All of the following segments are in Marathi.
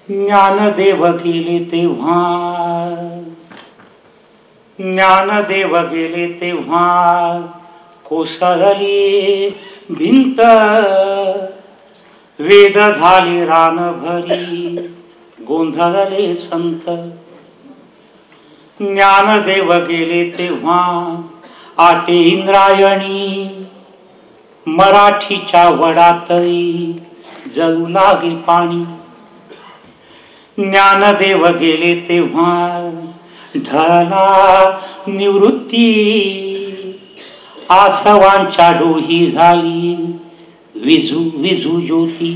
ज्ञानदेव गेले तेव्हा, ज्ञानदेव गेले तेव्हा कोसळली भिंत, वेद झाले रानभरी गोंधळले संत. ज्ञानदेव गेले तेव्हा आटे इंद्रायणी, मराठीच्या वडातही जळू लागे पाणी. ज्ञानदेव गेले तेव्हा ढळला निवृत्ती, आसवांच्या डोही झाली विजू विजू ज्योती.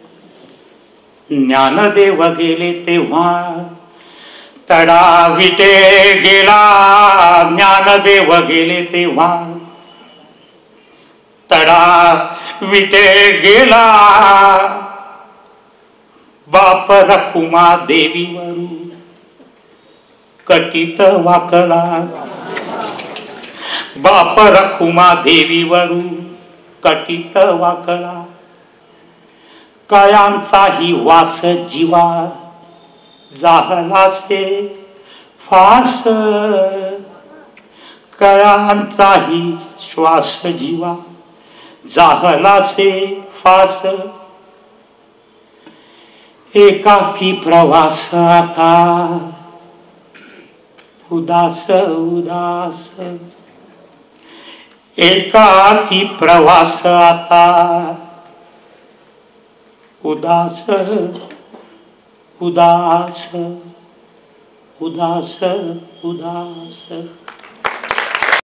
ज्ञानदेव गेले तेव्हा तडा विटे गेला, ज्ञानदेव गेले तेव्हा तडा विटे गेला. बाप रखुमा देवीवरू कटीत वाकला, बाप रखुमा देवीवरू कटीत वाकला. कळ्यांचाही वास जीवा जाहलासे फास, कळ्यांचाही श्वास जीवा जाहलासे फास. एकाकी प्रवास आता उदास उदास, एकाकी प्रवास आता उदास उदास उदास उदास.